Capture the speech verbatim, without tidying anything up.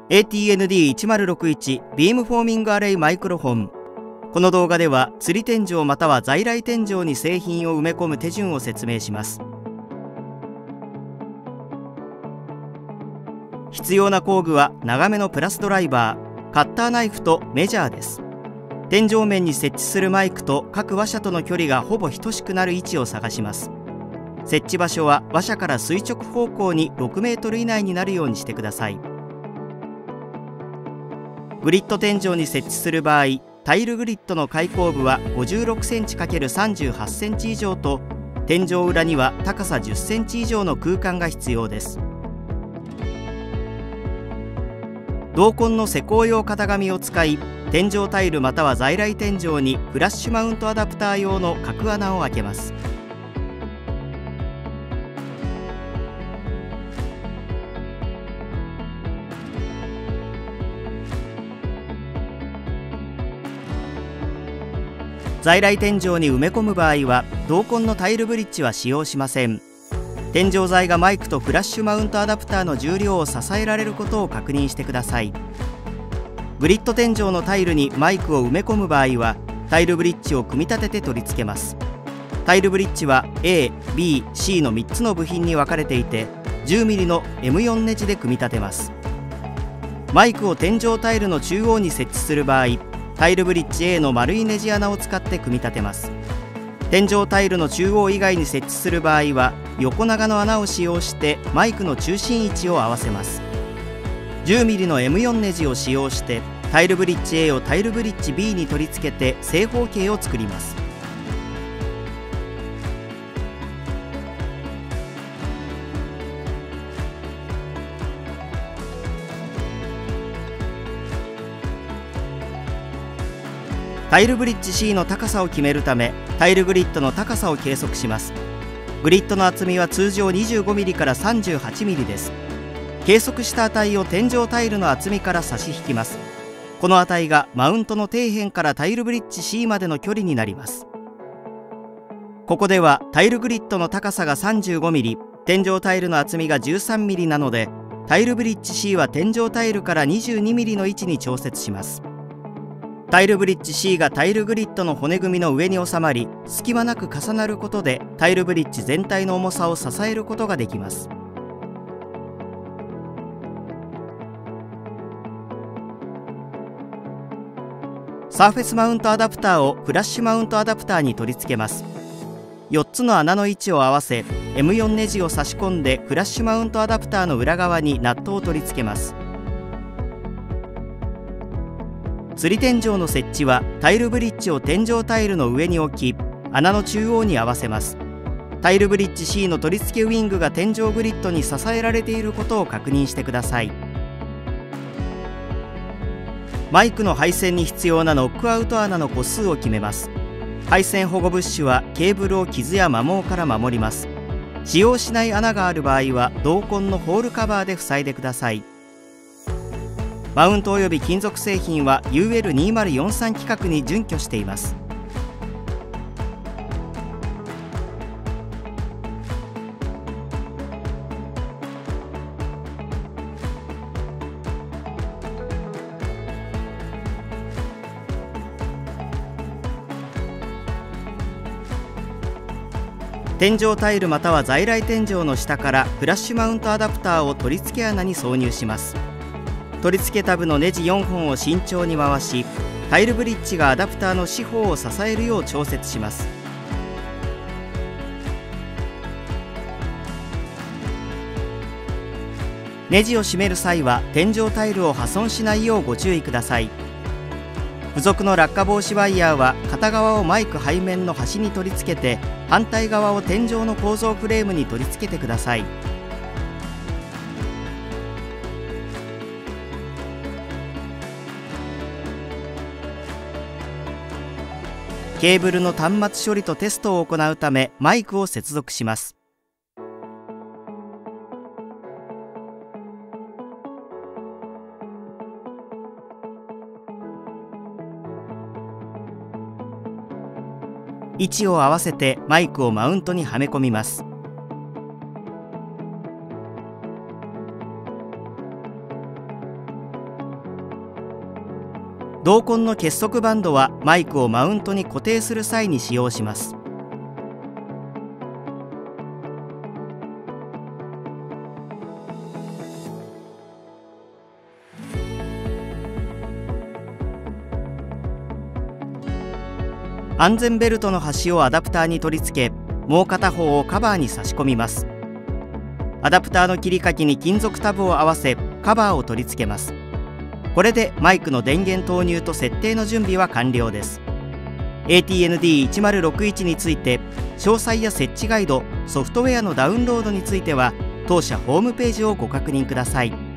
エーティーエヌディーいちまるろくいち ビームフォーミングアレイマイクロフォン。この動画では吊り天井または在来天井に製品を埋め込む手順を説明します。必要な工具は長めのプラスドライバー、カッターナイフとメジャーです。天井面に設置するマイクと各話者との距離がほぼ等しくなる位置を探します。設置場所は話者から垂直方向にろくメートル以内になるようにしてください。グリッド天井に設置する場合、タイルグリッドの開口部はごじゅうろくセンチかけるさんじゅうはちセンチ以上と、天井裏には高さじゅっセンチ以上の空間が必要です。同梱の施工用型紙を使い、天井タイルまたは在来天井にフラッシュマウントアダプター用の角穴を開けます。在来天井に埋め込む場合は同梱のタイルブリッジは使用しません。天井材がマイクとフラッシュマウントアダプターの重量を支えられることを確認してください。グリッド天井のタイルにマイクを埋め込む場合はタイルブリッジを組み立てて取り付けます。タイルブリッジは エー、ビー、シー のみっつの部品に分かれていて じゅうミリ の エムよん ネジで組み立てます。マイクを天井タイルの中央に設置する場合、タイルブリッジ エー の丸いネジ穴を使って組み立てます。天井タイルの中央以外に設置する場合は横長の穴を使用してマイクの中心位置を合わせます。じゅうミリ の エムよん ネジを使用してタイルブリッジ エー をタイルブリッジ ビー に取り付けて正方形を作ります。タイルブリッジ シー の高さを決めるためタイルグリッドの高さを計測します。グリッドの厚みは通常 にじゅうごミリ から さんじゅうはちミリ です。計測した値を天井タイルの厚みから差し引きます。この値がマウントの底辺からタイルブリッジ シー までの距離になります。ここではタイルグリッドの高さが さんじゅうごミリ、天井タイルの厚みが じゅうさんミリ なのでタイルブリッジ シー は天井タイルから にじゅうにミリ の位置に調節します。タイルブリッジ シー がタイルグリッドの骨組みの上に収まり、隙間なく重なることでタイルブリッジ全体の重さを支えることができます。サーフェスマウントアダプターをフラッシュマウントアダプターに取り付けます。よっつの穴の位置を合わせ エムよん ネジを差し込んでフラッシュマウントアダプターの裏側にナットを取り付けます。吊り天井の設置はタイルブリッジを天井タイルの上に置き穴の中央に合わせます。タイルブリッジ シー の取り付けウィングが天井グリッドに支えられていることを確認してください。マイクの配線に必要なノックアウト穴の個数を決めます。配線保護ブッシュはケーブルを傷や摩耗から守ります。使用しない穴がある場合は同梱のホールカバーで塞いでください。マウントおよび金属製品は ユーエルにせんよんじゅうさん 規格に準拠しています。天井タイルまたは在来天井の下からフラッシュマウントアダプターを取り付け穴に挿入します。取り付けタブのネジよんほんを慎重に回し、タイルブリッジがアダプターの四方を支えるよう調節します。ネジを締める際は天井タイルを破損しないようご注意ください。付属の落下防止ワイヤーは片側をマイク背面の端に取り付けて反対側を天井の構造フレームに取り付けてください。ケーブルの端末処理とテストを行うためマイクを接続します。位置を合わせてマイクをマウントにはめ込みます。 同梱の結束バンドはマイクをマウントに固定する際に使用します。安全ベルトの端をアダプターに取り付け、もう片方をカバーに差し込みます。アダプターの切り欠きに金属タブを合わせ、カバーを取り付けます。これでマイクの電源投入と設定の準備は完了です。 エーティーエヌディーいちまるろくいち について詳細や設置ガイド、ソフトウェアのダウンロードについては当社ホームページをご確認ください。